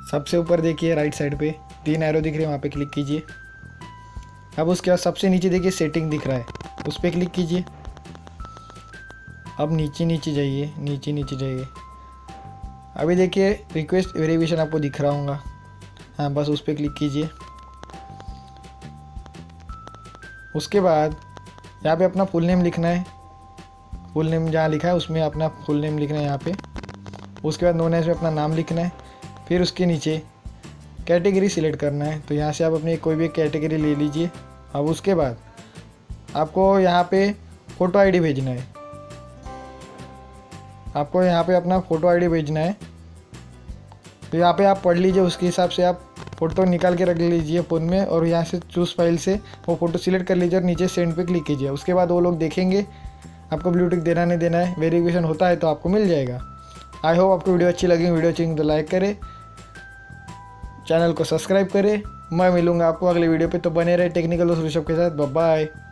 सबसे ऊपर देखिए राइट साइड पे 3 एरो दिख रहे हैं, वहाँ पे क्लिक कीजिए। अब उसके बाद सबसे नीचे देखिए सेटिंग दिख रहा है, उस पर क्लिक कीजिए। अब नीचे नीचे जाइए, नीचे नीचे जाइए। अभी देखिए रिक्वेस्ट वेरिफिकेशन आपको दिख रहा होगा, हाँ बस उस पर क्लिक कीजिए। उसके बाद यहाँ पे अपना फुल नेम लिखना है, फुल नेम जहाँ लिखा है उसमें अपना फुल नेम लिखना है यहाँ पे। उसके बाद नोन एज में अपना नाम लिखना है। फिर उसके नीचे कैटेगरी सिलेक्ट करना है, तो यहाँ से आप अपनी कोई भी कैटेगरी ले लीजिए। अब उसके बाद आपको यहाँ पे फ़ोटो आईडी भेजना है, आपको यहाँ पे अपना फ़ोटो आईडी भेजना है। तो यहाँ पे आप पढ़ लीजिए, उसके हिसाब से आप फ़ोटो निकाल के रख लीजिए फ़ोन में, और यहाँ से चूज़ फाइल से वो फ़ोटो सिलेक्ट कर लीजिए और नीचे सेंड पे क्लिक कीजिए। उसके बाद वो लोग देखेंगे आपको ब्लू टिक देना नहीं देना है, वेरिफिकेशन होता है तो आपको मिल जाएगा। आई होप आपको वीडियो अच्छी लगी, वीडियो अच्छी लगी तो लाइक करें, चैनल को सब्सक्राइब करें। मैं मिलूँगा आपको अगले वीडियो पे, तो बने रहे टेक्निकल दोस्त ऋषभ के साथ। Bye bye.